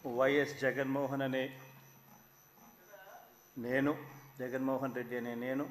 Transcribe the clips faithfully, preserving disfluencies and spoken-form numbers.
YS Jaganmohan అనే నేను జగన్మోహన్ రెడ్డి అనే నేను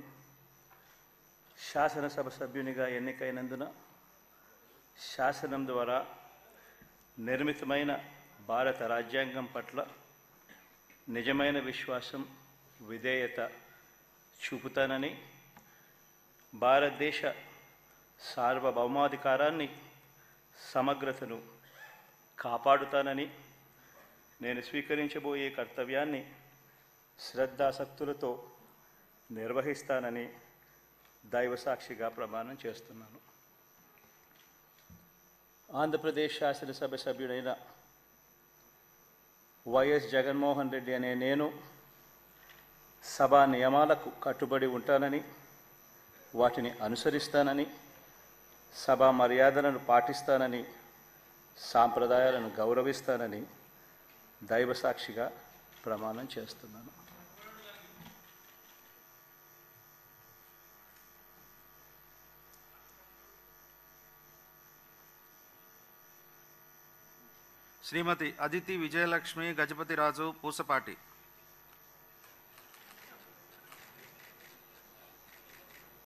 శాసనసభ సభ్యునిగా ఎన్నికైనందున శాసనం ద్వారా నిర్మితమైన భారత రాజ్యాంగం పట్ల నిజమైన విశ్వాసం విధేయత చూపుతానని, భారతదేశ సార్వభౌమాధికారాన్ని సమగ్రతను కాపాడుతానని, నేను స్వీకరించబోయే కర్తవ్యాన్ని శ్రద్ధాసక్తులతో నిర్వహిస్తానని దైవసాక్షిగా ప్రమాణం చేస్తున్నాను. ఆంధ్రప్రదేశ్ శాసనసభ సభ్యుడైన వైఎస్ జగన్మోహన్ రెడ్డి అనే నేను సభా నియమాలకు కట్టుబడి ఉంటానని, వాటిని అనుసరిస్తానని, సభా మర్యాదలను పాటిస్తానని, సాంప్రదాయాలను గౌరవిస్తానని దైవసాక్షిగా ప్రమాణం చేస్తున్నాను. శ్రీమతి అదితి విజయలక్ష్మి గజపతిరాజు పూసపాటి.